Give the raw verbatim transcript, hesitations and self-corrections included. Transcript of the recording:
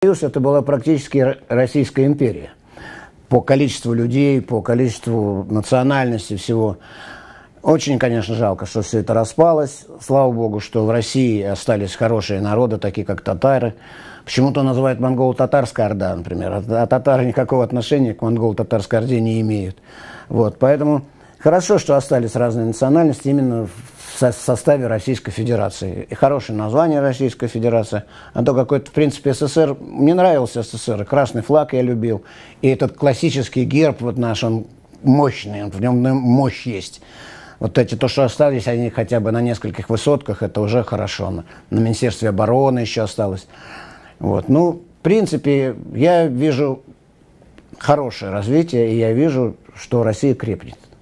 Союз это была практически Российская империя. По количеству людей, по количеству национальности всего. Очень, конечно, жалко, что все это распалось. Слава богу, что в России остались хорошие народы, такие как татары. Почему-то называют монголо-татарская орда, например. А татары никакого отношения к монголо-татарской орде не имеют. Вот, поэтому хорошо, что остались разные национальности именно в составе Российской Федерации. И хорошее название Российская Федерация. А то какой-то, в принципе, СССР... Мне нравился СССР. И красный флаг я любил. И этот классический герб вот наш, он мощный. В нем мощь есть. Вот эти, то, что остались, они хотя бы на нескольких высотках, это уже хорошо. На, на Министерстве обороны еще осталось. Вот. Ну, в принципе, я вижу хорошее развитие, и я вижу, что Россия крепнет.